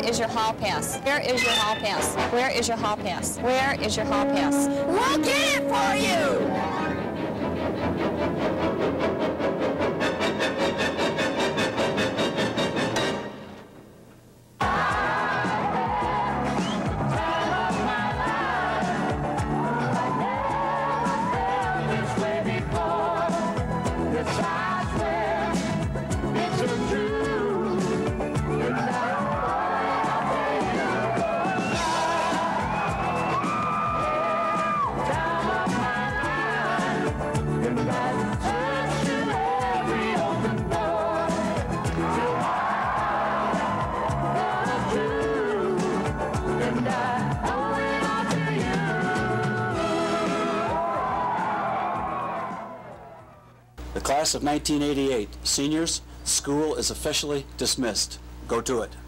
is your hall pass? Where is your hall pass? Where is your hall pass? Where is your hall pass? We'll get it for you! The class of 1988, seniors, school is officially dismissed. Go to it.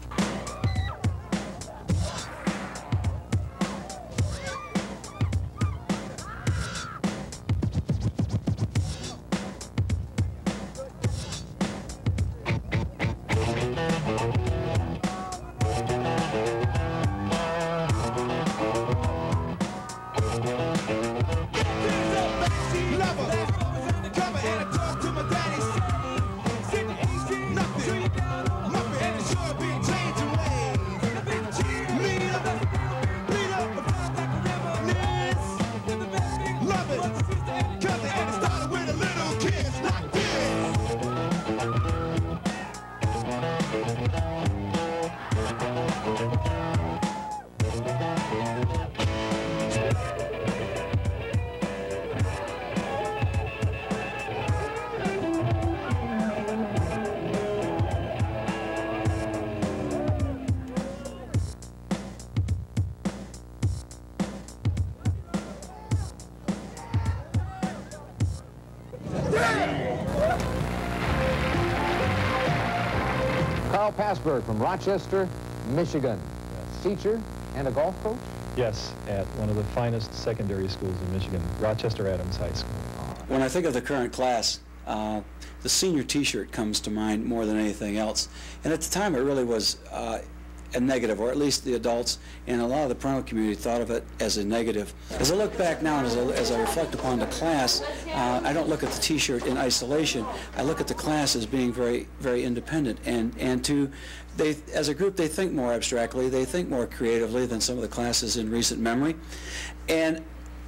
Carl Passberg from Rochester, Michigan. Yes. Teacher and a golf coach? Yes, at one of the finest secondary schools in Michigan, Rochester Adams High School. When I think of the current class, the senior T-shirt comes to mind more than anything else. And at the time, it really was a negative, or at least the adults and a lot of the parental community thought of it as a negative. As I look back now and as I reflect upon the class, I don't look at the T-shirt in isolation. I look at the class as being very, very independent, and as a group, they think more abstractly, they think more creatively than some of the classes in recent memory, and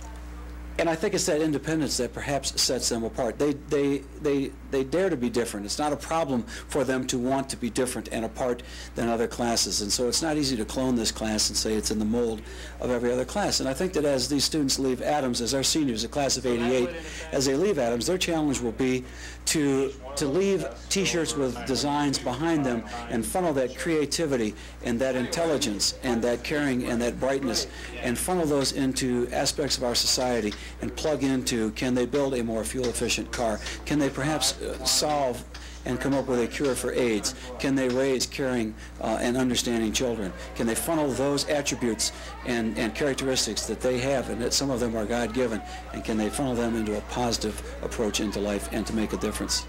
I think it's that independence that perhaps sets them apart. They dare to be different. It's not a problem for them to want to be different and apart than other classes. And so it's not easy to clone this class and say it's in the mold of every other class. And I think that as these students leave Adams, as our seniors, the class of '88, as they leave Adams, their challenge will be to leave T-shirts with designs behind them and funnel that creativity and that intelligence and that caring and that brightness and funnel those into aspects of our society and plug into, can they build a more fuel-efficient car? Can they perhaps solve and come up with a cure for AIDS? Can they raise caring and understanding children? Can they funnel those attributes and characteristics that they have, and that some of them are God-given, and can they funnel them into a positive approach into life and to make a difference?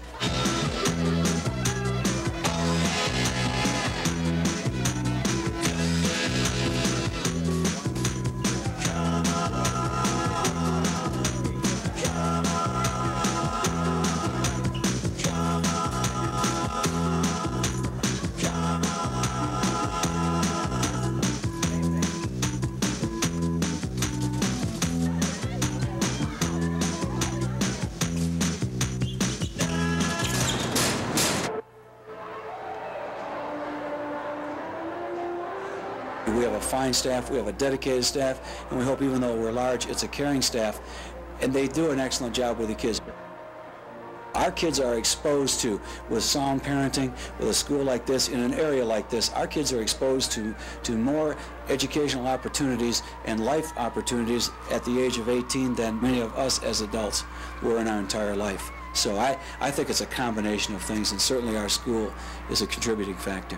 We have a fine staff, we have a dedicated staff, and we hope, even though we're large, it's a caring staff, and they do an excellent job with the kids. Our kids are exposed to, with sound parenting, with a school like this, in an area like this, our kids are exposed to more educational opportunities and life opportunities at the age of 18 than many of us as adults were in our entire life. So I think it's a combination of things, and certainly our school is a contributing factor.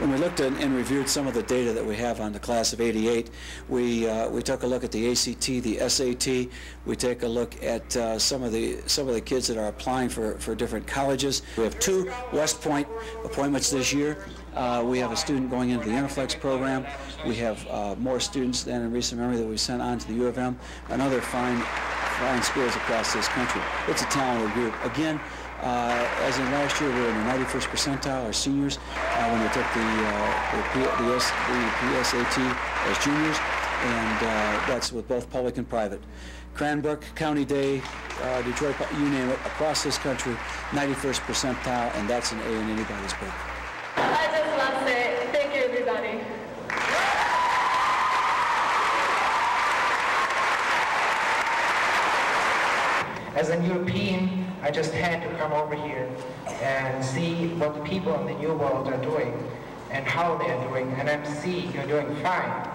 when we looked at and reviewed some of the data that we have on the class of '88, we took a look at the ACT, the SAT. We take a look at some of the kids that are applying for different colleges. We have 2 West Point appointments this year. We have a student going into the Interflex program. We have more students than in recent memory that we sent on to the U of M and other fine schools across this country. It's a talented group. Again, as in last year, we were in the 91st percentile, our seniors, when they took the PSAT as juniors, and that's with both public and private. Cranbrook, County Day, Detroit, you name it, across this country, 91st percentile, and that's an A in anybody's book. I just want to say thank you, everybody. As a European, I just had to come over here and see what the people in the New World are doing and how they're doing, and I see you're doing fine.